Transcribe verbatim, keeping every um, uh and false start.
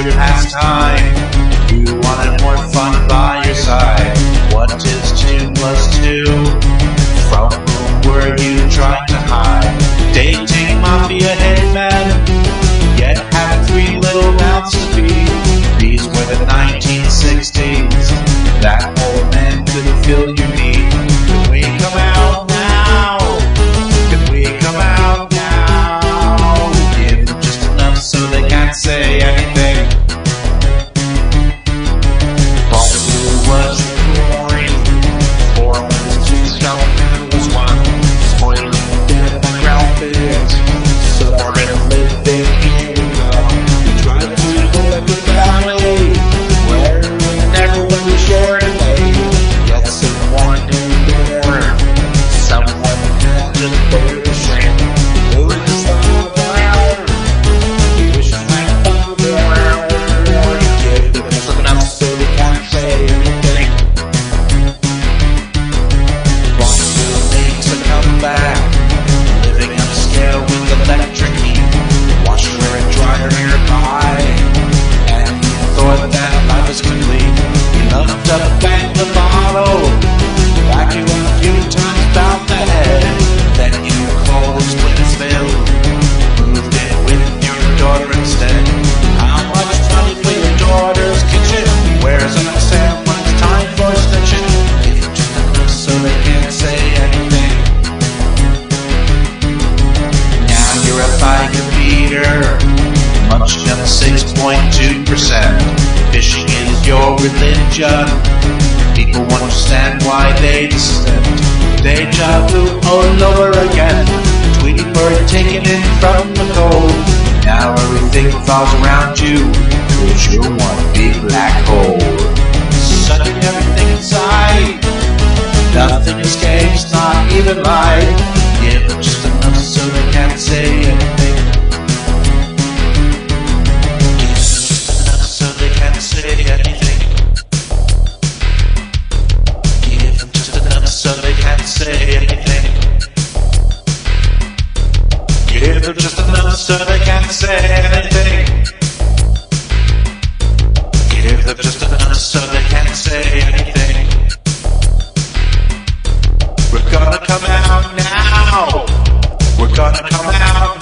your pastime. You wanted more fun by your side. What is two plus two? From whom were you trying to hide? Dating Mafia hitmen, yet had three little mouths to feed. These were the nineteen sixties. That old man couldn't fill your need. Can we come out now? Can we come out now? Give them just enough so they can't say anything. Blarney Blue was boring. Four was two, Suburban was one. Spoiling dead and graphics. Suburban living, here we go. We tried to go back with family. Wherein everyone was shared away. Yet someone knew more. Someone had to bear the shame. Who was just around? He wishes like more. Give them just enough so they can't say anything. Blarney Blue makes a comeback. Living upscale with electric heat. Washer and dryer nearby. And he thought that life was complete. He loved to bang the bottle. Back you a few times about the head. Then you called it when it's filled. Moved in with your daughter instead. How much money for your daughter's kitchen? Where's an exam when it's time for stitching? Give them just enough so they can't say anything. Now you're a biker beater, munching on six point two percent. Fishing is your religion. People won't understand why they dissent. Deja vu all over again. Tweety bird taking it from the cold. Now everything falls around you, cause you're one big black hole. Sucking everything inside. Nothing escapes, not even light. Give them just enough so they can't say anything. Give them just enough so they can't say anything. Give them just enough so they can't say anything. Give them just enough so they can't say anything. Give them just enough so they can't say anything. We're gonna come out now. We're gonna come out